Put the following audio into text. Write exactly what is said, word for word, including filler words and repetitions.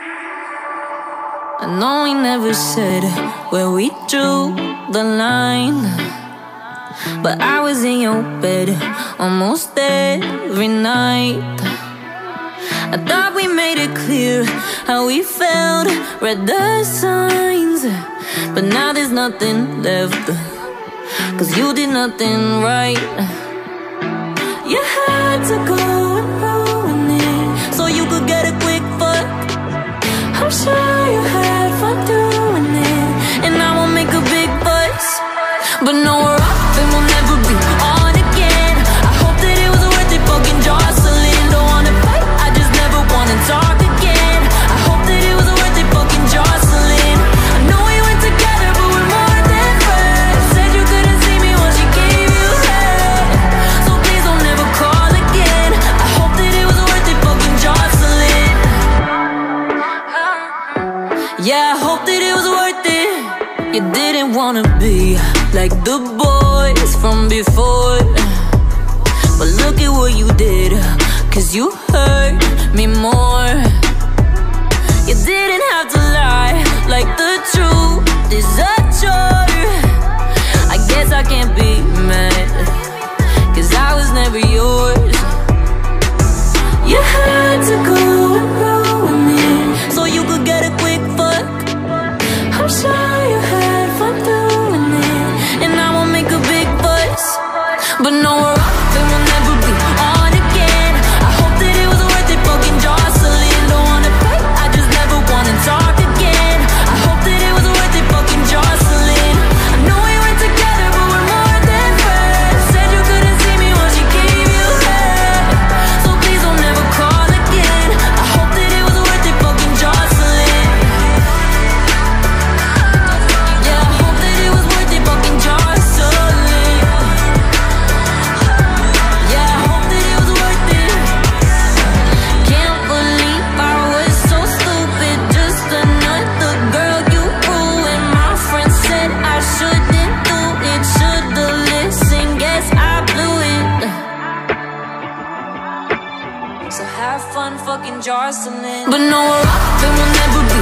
I know we never said where we drew the line, but I was in your bed almost every night. I thought we made it clear how we felt, read the signs, but now there's nothing left, 'cause you did nothing right. You had to go and ruin it so you could get a quick fuck. I'm sure you had fun doing it, and I won't make a big fuss, but no, we're off and we'll never be on again. I hope that it was worth it, fucking Jocelyn. Don't wanna fight, I just never wanna talk again. I hope that it was worth it, fucking Jocelyn. I know we went together, but we're more than friends. Said you couldn't see me when she gave you head, so please don't ever call again. I hope that it was worth it, fucking Jocelyn. Yeah, I hope that it was worth it. You didn't wanna be like the boys from before, but look at what you did, 'cause you hurt me more. You didn't have to lie, like the truth is a chore. I guess I can't be mad, 'cause I was never yours. You had to go and ruin it so you could get a quick fuck. I'm sure you had fun doing it, and I won't make a big fuss, but no, we're off and we'll never be on again. I hope that it was worth it, fucking Jocelyn. Don't wanna fight, I just never wanna talk again. I hope that it was worth it, fucking Jocelyn. I know we went together, but we're more than friends. Said you couldn't see me when she gave you head, so please don't ever call again. I hope that it was worth it, fucking Jocelyn. Yeah, I hope that it was worth it, fucking Jocelyn. Yeah, I hope that it was worth it. Can't believe I was so stupid, just another girl you ruined. My friend said I shouldn't do it, should've listened, guess I blew it. So have fun, fucking Jocelyn. But no, we're off and we'll never be